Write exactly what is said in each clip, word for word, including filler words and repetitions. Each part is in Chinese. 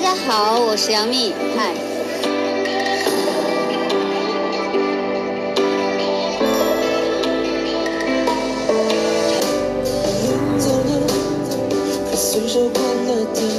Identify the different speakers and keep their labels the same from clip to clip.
Speaker 1: 家好，我是杨幂，嗨。
Speaker 2: 随手关了灯。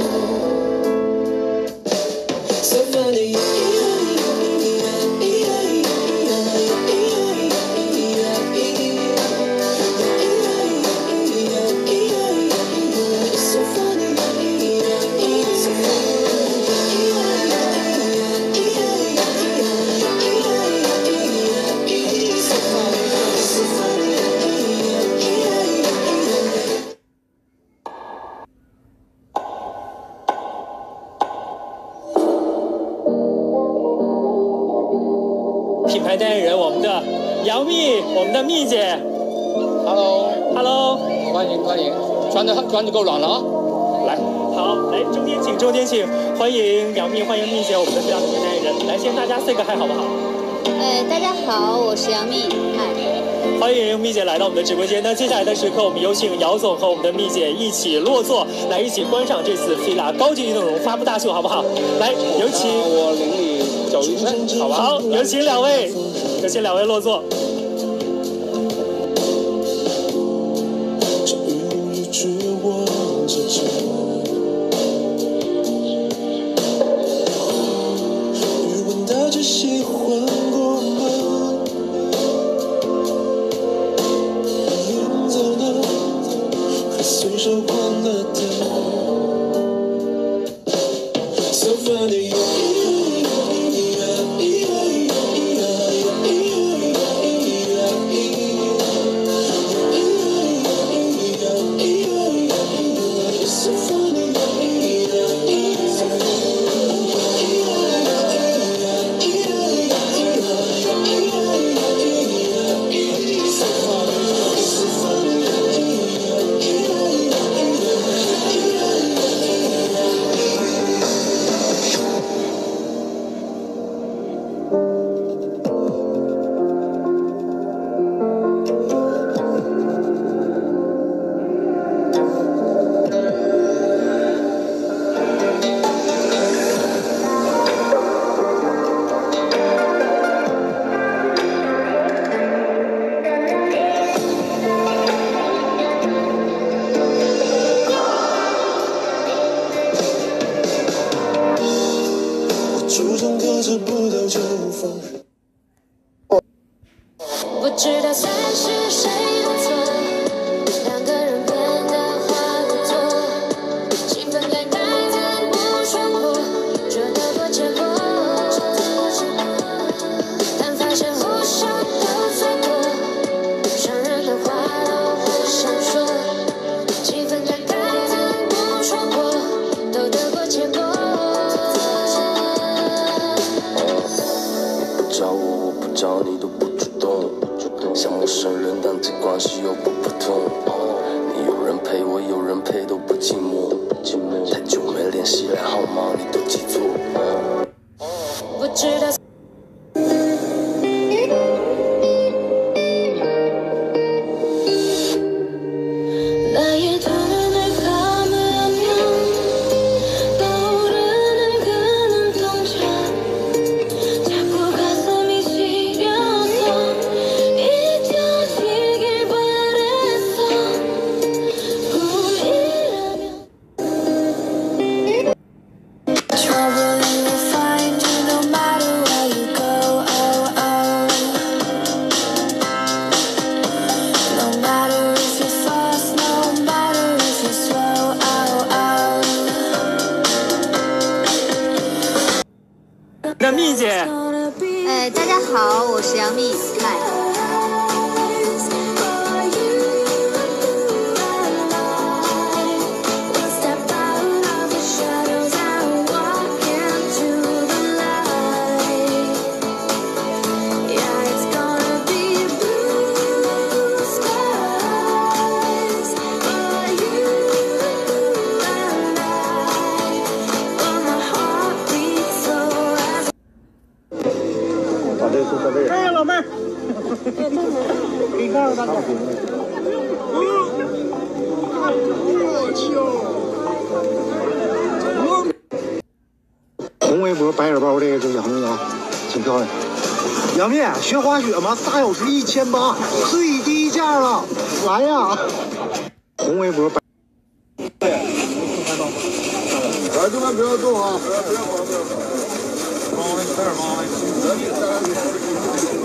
Speaker 3: 品牌代言人，我们的杨幂，我们的幂姐
Speaker 4: ，Hello，Hello， 欢迎欢迎，穿的穿的够暖了啊！
Speaker 3: 来，好，来中间请，中间请，欢迎杨幂，欢迎幂姐，我们的非常品牌代言人，来先大家 say 个嗨好不好？
Speaker 1: 呃，大家好，我是杨幂，嗨。
Speaker 3: 欢迎幂姐来到我们的直播间。那接下来的时刻，我们有请姚总和我们的幂姐一起落座，来一起观赏这次 fila 高级运动绒发布大秀，好不好？来，有请、
Speaker 4: 呃、我领你走一圈，好吧？
Speaker 3: 好，有请两位，有请两位落座。
Speaker 2: 随手关了灯。So funny。初中课时不到就放学。
Speaker 5: 不知道算是谁的错，两个人变得话不多，气氛尴尬怎不说破，这得过且过。但发现互相都错过，伤人的话都不想说，气氛尴尬怎不说破，都得过且过。
Speaker 2: 找我，我不找你都不主动，像陌生人，但这关系又不普通。你有人陪我，有人陪都不寂寞，太久没联系，连号码你都记错。
Speaker 5: 不知道。
Speaker 3: 那幂姐，
Speaker 1: 呃，大家好，我是杨幂，嗨。
Speaker 3: 哎呀，老妹儿，给你告诉大家。我去。
Speaker 6: 红围脖白耳包，这个就杨幂啊，挺漂亮。杨幂学滑雪吗？仨小时一千八，最低价了，来呀！红围脖白。对，来，这边不要动啊！不要不要不要！帮我，快点帮我。